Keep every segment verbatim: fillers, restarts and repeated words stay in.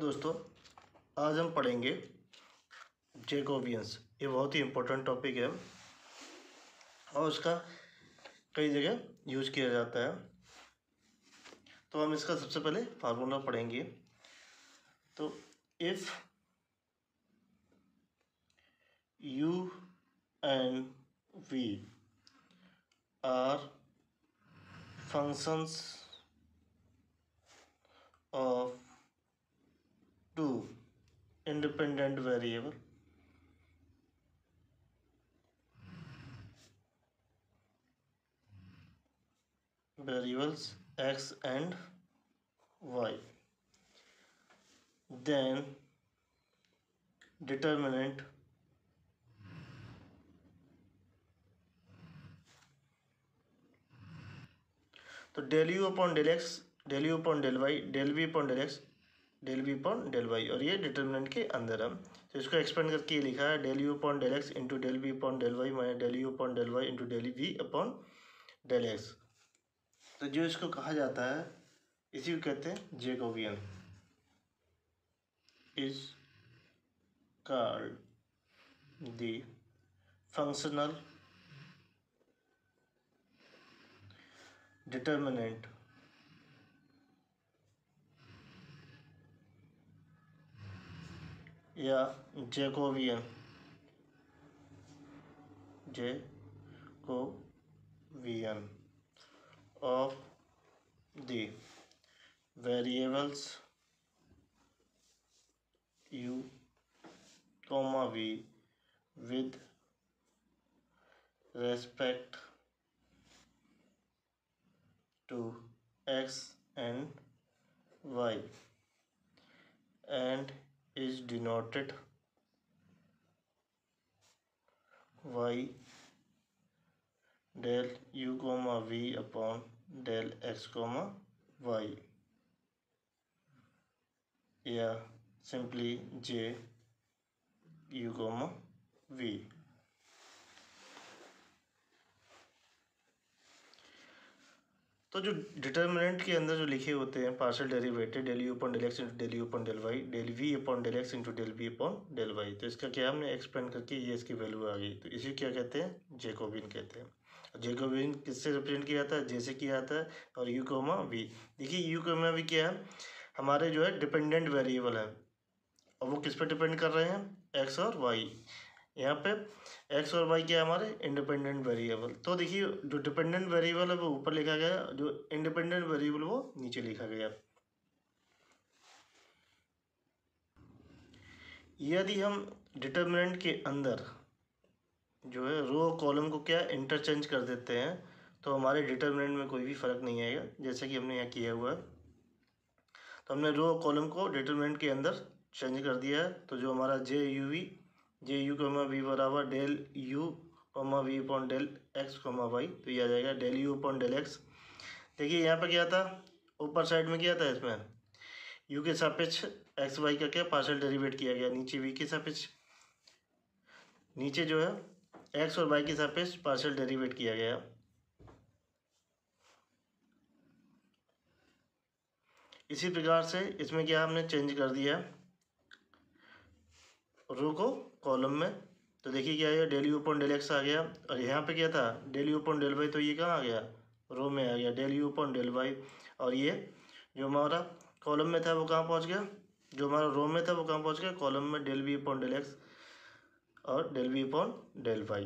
दोस्तों, आज हम पढ़ेंगे जैकोबियंस। ये बहुत ही इम्पोर्टेंट टॉपिक है और उसका कई जगह यूज किया जाता है। तो हम इसका सबसे पहले फार्मूला पढ़ेंगे। तो if u and v are functions of two independent variable variables x and y, then determinant तो del u upon del x, del u upon del y, del v upon del x, del v upon del y, और ये determinant के अंदर है। तो इसको expand करके ये लिखा है del u upon del x into del v upon del y minus del u upon del y into del v upon del x. तो जो इसको कहा जाता है इसी को कहते हैं Jacobian, is called the functional determinant या Jacobian Jacobian of the variables u comma v with respect to x and y and is denoted y del u comma v upon del x comma y या simply j u comma v। तो जो determinant के अंदर जो लिखे होते हैं partial derivative del u upon del x into del u upon del y, del v upon del x into del v upon del y, तो इसका क्या हमने एक्सपेंड करके ये इसकी वैल्यू आ गई। तो इसे क्या कहते हैं? जैकोबियन कहते हैं। जैकोबियन किससे रिप्रेजेंट किया जाता है? जैसे किया जाता है। और यू कोमा वी, देखिए यू कोमा वी क्या है? हमारे जो है डिपेंडेंट वेरिएबल है और वो किस पे डिपेंड कर रहे हैं? एक्स और वाई। यहाँ पे एक्स और वाई क्या है? हमारे इंडिपेंडेंट वेरिएबल। तो देखिए जो डिपेंडेंट वेरिएबल है वो ऊपर लिखा गया, जो इंडिपेंडेंट वेरिएबल वो नीचे लिखा गया। यदि हम डिटर्मिनेंट के अंदर जो है रो कॉलम को क्या इंटरचेंज कर देते हैं तो हमारे डिटर्मिनेंट में कोई भी फर्क नहीं आएगा, जैसे कि हमने यहाँ किया हुआ है। तो हमने रो कॉलम को डिटर्मिनेंट के अंदर चेंज कर दिया है। तो जो हमारा J u v J u comma v बराबर del u comma v upon del x comma y, तो ये आ जाएगा del u upon del x. देखिए यहाँ पे क्या था? ऊपर साइड में क्या था? इसमें यू के सापेक्ष एक्स वाई का क्या पार्शियल डेरिवेट किया गया, नीचे वी के सापेक्ष, नीचे जो है एक्स और वाई के सापेक्ष पार्शियल डेरिवेट किया गया। इसी प्रकार से इसमें क्या हमने चेंज कर दिया रो को कॉलम में। तो देखिए क्या है? Del u upon del x आ गया और यहाँ पे क्या था? Del u upon del y, तो ये कहाँ आ गया? रो में आ गया del u upon del y. और ये जो हमारा कॉलम में था वो कहाँ पहुँच गया? जो हमारा रो में था वो कहाँ पहुँच गया? कॉलम में del v upon del x और del v upon del y.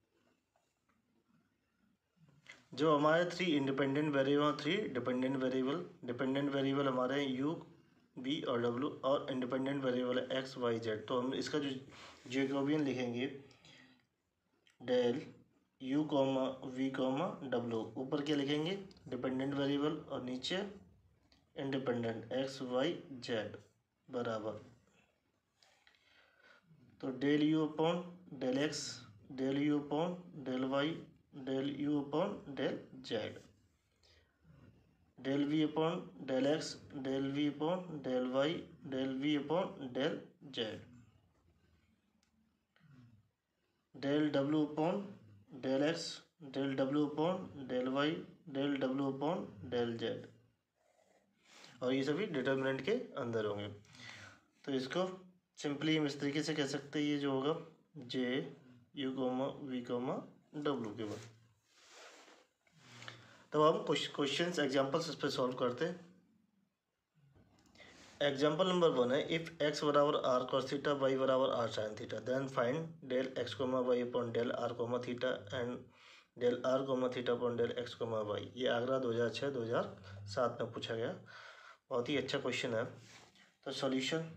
जो हमारे three independent variable, three dependent variable, dependent variable हमारे यू बी और डब्ल्यू और इंडिपेंडेंट वेरिएबल है एक्स वाई जेड। तो हम इसका जो जैकोबियन लिखेंगे del u comma v comma डब्ल्यू, ऊपर क्या लिखेंगे? डिपेंडेंट वेरिएबल और नीचे इंडिपेंडेंट एक्स वाई जेड बराबर। तो del u upon del x, del u upon del y, del u upon del z, del v upon del x, del v upon del y, del v upon del z, del डब्ल्यू upon del x, del डब्ल्यू upon del y, del डब्ल्यू upon del z, और ये सभी determinant के अंदर होंगे। तो इसको सिंपली हम इस तरीके से कह सकते हैं, ये जो होगा J u comma v comma डब्ल्यू के बाद। तो हम क्वेश्चंस एग्जांपल्स इस पर सॉल्व करते हैं। एग्जाम्पल नंबर वन है, इफ एक्स बराबर आर कॉस थीटा, वाई बराबर r sine theta, then find del x comma y upon del r comma theta and del r comma theta upon del x comma y. ये आगरा दो हज़ार छः दो हज़ार सात में पूछा गया, बहुत ही अच्छा क्वेश्चन है। तो सॉल्यूशन,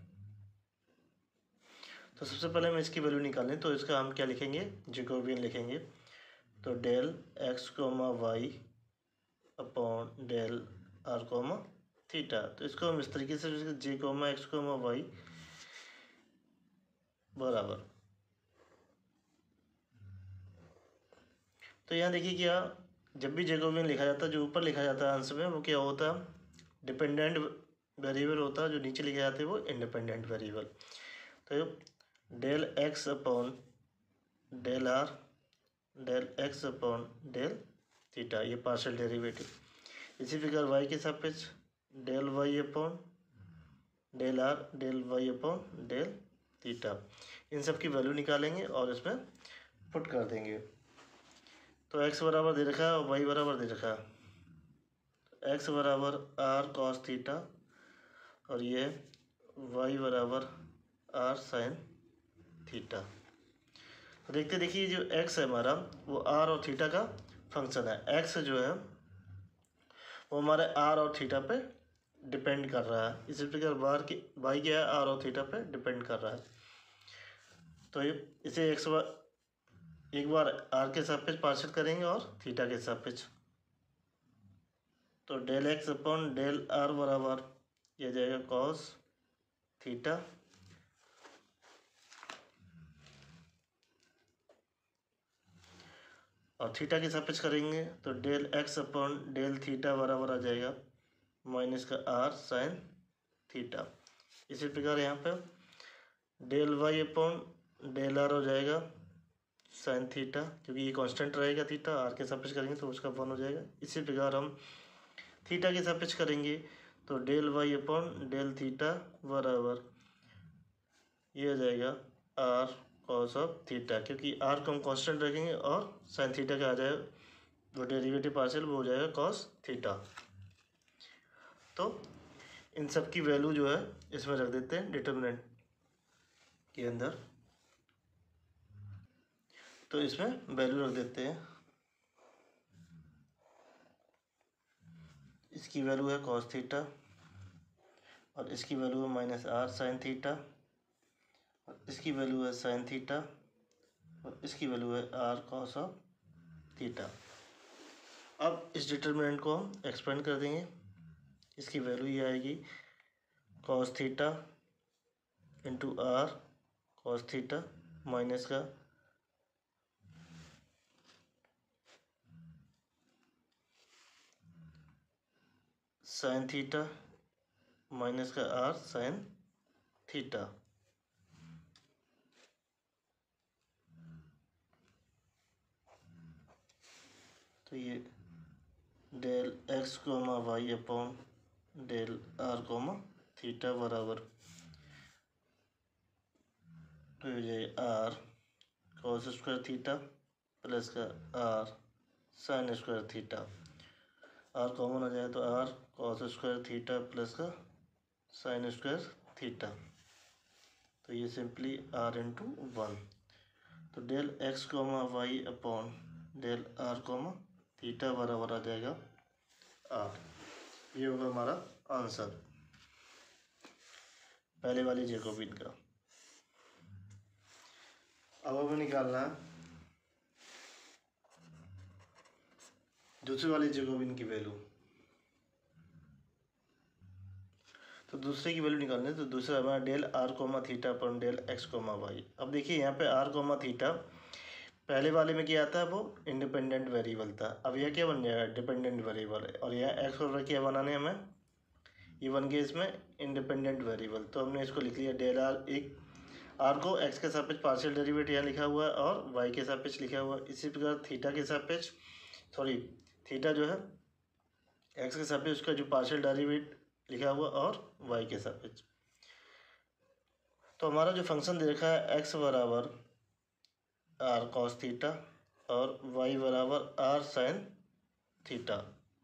तो सबसे पहले हम इसकी वैल्यू निकालें, तो इसका हम क्या लिखेंगे, जैकोबियन लिखेंगे। तो del x comma y upon del r comma theta, तो इसको हम इस तरीके से J comma x comma y बराबर, तो यहाँ देखिए क्या, जब भी जैकोबियन लिखा जाता है, जो ऊपर लिखा जाता है आंसर में, वो क्या होता है, डिपेंडेंट वेरिएबल होता है, जो नीचे लिखे जाते हैं वो इंडिपेंडेंट वेरिएबल। तो del x upon del r del x upon del theta, ये पार्शियल डेरिवेटिव। इसी प्रकार वाई के सापेक्ष del y upon del r del y upon del theta, इन सब की वैल्यू निकालेंगे और इसमें पुट कर देंगे। तो एक्स बराबर दे रखा है और वाई बराबर दे रखा है। एक्स बराबर आर कॉस थीटा और ये वाई बराबर आर साइन थीटा। तो देखते देखिए, जो एक्स है हमारा वो आर और थीटा का फंक्शन है। एक्स जो है वो हमारे आर और थीटा पे डिपेंड कर रहा है, इसी प्रकार बार की वाई क्या है, आर और थीटा पे डिपेंड कर रहा है। तो ये इसे एक्स एक बार आर के सापेक्ष पार्शियल करेंगे और थीटा के सापेक्ष, तो del x upon del r बराबर ये जाएगा कॉस थीटा, और थीटा के सापेक्ष करेंगे तो del x upon del theta बराबर आ जाएगा माइनस का आर साइन थीटा। इसी प्रकार यहाँ पे del y upon del r हो जाएगा साइन थीटा, क्योंकि ये कांस्टेंट रहेगा थीटा, आर के सापेक्ष करेंगे तो उसका वन हो जाएगा। इसी प्रकार हम थीटा के सापेक्ष करेंगे तो del y upon del theta बराबर ये हो जाएगा आर कॉस ऑफ थीटा, क्योंकि आर को हम कांस्टेंट रखेंगे और साइन थीटा का आ जाएगा वो डेरिवेटिव पार्शियल, वो हो जाएगा कॉस थीटा। तो इन सब की वैल्यू जो है इसमें रख देते हैं डिटर्मिनेंट के अंदर, तो इसमें वैल्यू रख देते हैं। इसकी वैल्यू है कॉस थीटा और इसकी वैल्यू है माइनस आर साइन थीटा और इसकी वैल्यू है साइन थीटा और इसकी वैल्यू है आर कॉस ऑफ थीटा। अब इस डिटर्मिनेंट को हम एक्सपेंड कर देंगे, इसकी वैल्यू ये आएगी cos theta into r cos theta minus का साइन थीटा माइनस का आर साइन थीटा। तो ये del x comma y upon del r comma theta बराबर तो ये जाए r cos square theta plus का r sine square theta, r common आ जाए तो r cos square theta plus का साइन स्क्वायर थीटा, तो ये सिंपली आर इंटू वन। तो del x comma y upon del r comma theta बराबर आ जाएगा आर। ये होगा हमारा आंसर पहले वाली जैकोबियन का। अब हमें निकालना है दूसरे वाली जैकोबियन की वैल्यू। तो दूसरे की वैल्यू निकालनी है, तो दूसरा हमारा del r comma theta upon del x comma y. अब देखिए यहाँ पे आर कोमा थीटा पहले वाले में क्या था, वो इंडिपेंडेंट वेरिएबल था, अब यह क्या बन जाएगा डिपेंडेंट वेरिएबल है, और यह एक्स और क्या बनाने हमें, ये बन गया इसमें इंडिपेंडेंट वेरिएबल। तो हमने इसको लिख लिया डेल आर, एक आर को एक्स के सापेक्ष पार्शियल डेरिवेटिव यहाँ लिखा हुआ है और वाई के सापेक्ष लिखा हुआ है। इसी प्रकार थीटा के सापेक्ष सॉरी थीटा जो है एक्स के सापेक्ष उसका जो पार्शियल डेरिवेटिव लिखा हुआ और वाई के सापेक्ष। तो हमारा जो फंक्शन दे रखा है एक्स बराबर आर कॉस थीटा और वाई बराबर आर साइन थीटा,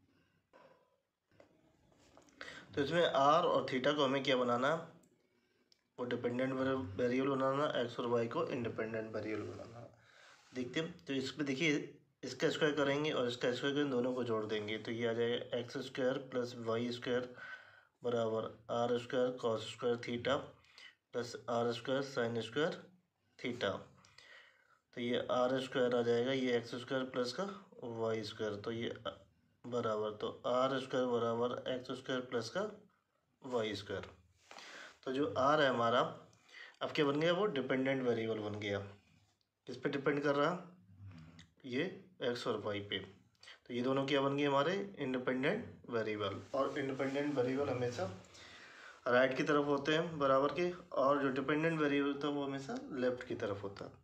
तो इसमें आर और थीटा को हमें क्या बनाना, वो डिपेंडेंट वेरिएबल बनाना, एक्स और वाई को इंडिपेंडेंट वेरिएबल बनाना। देखते हैं, तो इसमें देखिए इसका स्क्वायर करेंगे और इसका स्क्वायर करेंगे, दोनों को जोड़ देंगे तो ये आ जाएगा x square plus y square बराबर r square cos square theta plus r square sine square theta. तो ये आर स्क्वायर आ जाएगा, ये एक्स स्क्वायर प्लस का वाई स्क्वायर, तो ये बराबर, तो आर स्क्वायर बराबर एक्स स्क्वायर प्लस का वाई स्क्वायर। तो जो आर है हमारा अब क्या बन गया, वो डिपेंडेंट वेरिएबल बन गया। किस पे डिपेंड कर रहा, ये एक्स और वाई पे। तो ये दोनों क्या बन गए हमारे, इंडिपेंडेंट वेरिएबल। और इंडिपेंडेंट वेरिएबल हमेशा राइट की तरफ होते हैं बराबर के, और जो डिपेंडेंट वेरिएबल होता है वो हमेशा लेफ्ट की तरफ होता है।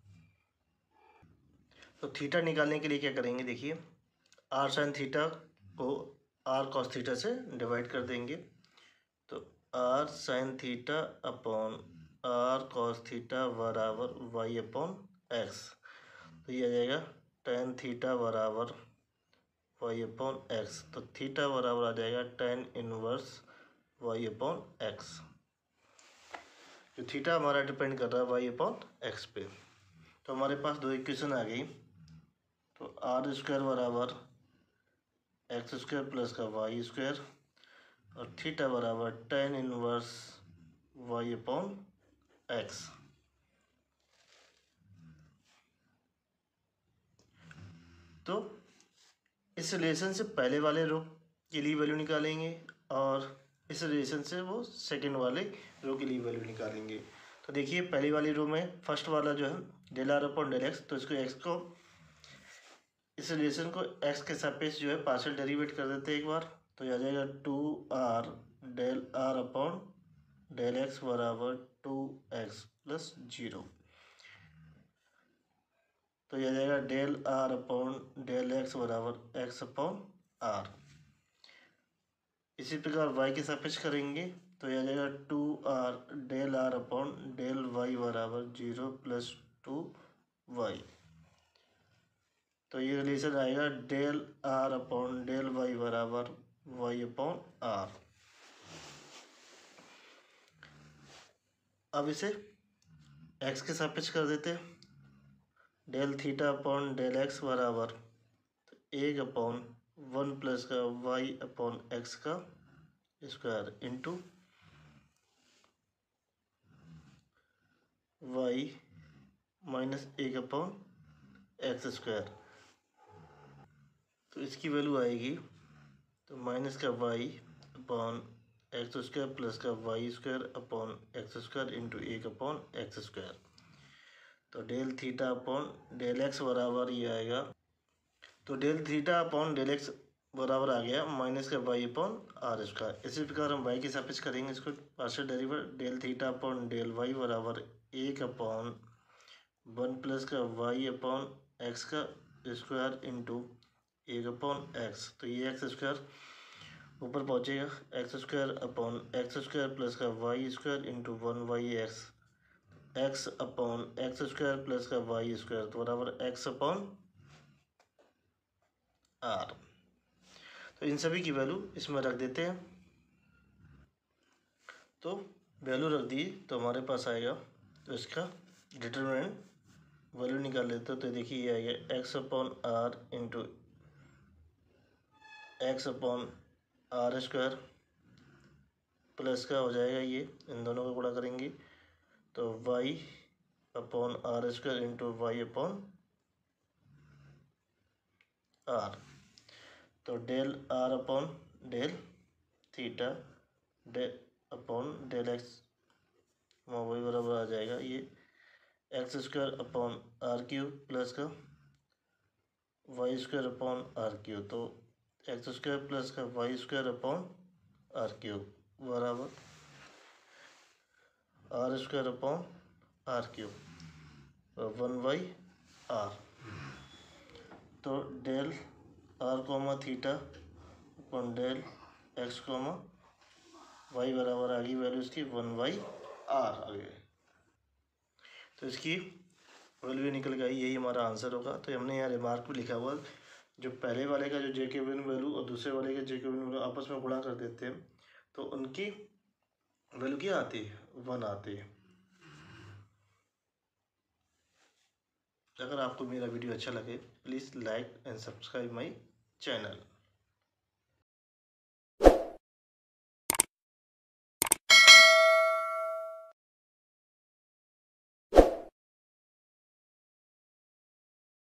तो थीटा निकालने के लिए क्या करेंगे, देखिए आर साइन थीटा को आर कॉस थीटा से डिवाइड कर देंगे, तो r sine theta upon r cos theta बराबर वाई अपॉन एक्स। तो ये आ जाएगा टेन थीटा बराबर वाई अपॉन एक्स, तो थीटा बराबर आ जाएगा tan inverse y upon x. जो थीटा हमारा डिपेंड कर रहा है वाई अपॉन एक्स पे। तो हमारे पास दो इक्वेशन आ गई, तो आर स्क्वायर बराबर एक्स स्क्वायर प्लस का वाई स्क्वायर और थीटा बराबर tan inverse y upon x. तो इस रिलेशन से पहले वाले रो के लिए वैल्यू निकालेंगे और इस रिलेशन से वो सेकंड वाले रो के लिए वैल्यू निकालेंगे। तो देखिए पहली वाली रो में फर्स्ट वाला जो है del r upon del x, तो इसको एक्स को इस रिलेशन को एक्स के सापेक्ष जो है पार्शियल डेरिवेट कर देते हैं एक बार, तो ये आ जाएगा two r del r upon del x बराबर टू एक्स प्लस जीरो। तो ये आ जाएगा del r upon del x बराबर एक्स अपॉन आर। इसी प्रकार वाई के सापेक्ष करेंगे तो ये आ जाएगा two r del r upon del y बराबर जीरो प्लस टू वाई। तो ये रिलेशन आएगा del r upon del y बराबर वाई अपॉन आर। अब इसे एक्स के सापेक्ष कर देते हैं, del theta upon del x बराबर एक अपॉन वन प्लस का वाई अपॉन एक्स का स्क्वायर इंटू वाई माइनस एक अपॉन एक्स स्क्वायर। तो इसकी वैल्यू आएगी तो माइनस का y upon x square plus का y square upon x square into एक अपॉन एक्स स्क्वायर। तो del theta upon del x बराबर ये आएगा, तो del theta upon del x बराबर आ गया माइनस का वाई अपॉन आर स्क्वायर। इसी प्रकार हम वाई की सापेक्ष करेंगे इसको partial derivative, del theta upon del y बराबर एक अपॉन वन प्लस का वाई अपॉन एक्स का स्क्वायर इंटू एक अपॉन एक्स। तो ये एक्स स्क्वायर ऊपर पहुँचेगा, x square upon x square plus का y square into one y x, x upon x square plus का वाई स्क्वायर तो बराबर एक्स अपॉन आर। तो इन सभी की वैल्यू इसमें रख देते हैं, तो वैल्यू रख दी तो हमारे पास आएगा, तो इसका डिटरमिनेंट वैल्यू निकाल लेते हो। तो देखिए ये आएगा x upon r into x upon r square plus का हो जाएगा, ये इन दोनों को गुणा करेंगे तो y upon r square into y upon r. तो del r upon del theta del upon del x y बराबर आ जाएगा ये x square upon r cube plus का y square upon r cube. तो एक्स स्क्वायर प्लस का y square upon r cube बराबर r square upon r cube और one by r. तो del r comma theta upon del x comma y बराबर आ गई value इसकी one by are आ गई। तो इसकी वैल्यू निकल गई, यही हमारा आंसर होगा। तो हमने यहाँ रिमार्क में लिखा हुआ, जो पहले वाले का जो जैकोबियन वैल्यू और दूसरे वाले के जैकोबियन वैल्यू आपस में गुणा कर देते हैं तो उनकी वैल्यू क्या आती है, वन आती है। अगर आपको मेरा वीडियो अच्छा लगे please like and subscribe my channel.